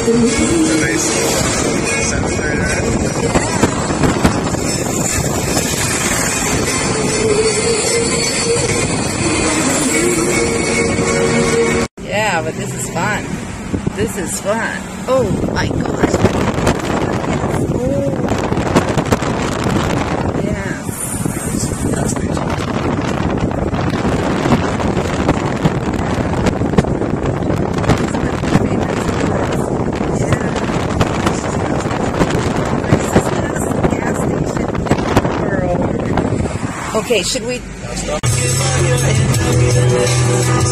Nice sensor there. Yeah, but this is fun. This is fun. Oh my gosh. Oh. Yes. Okay, should we?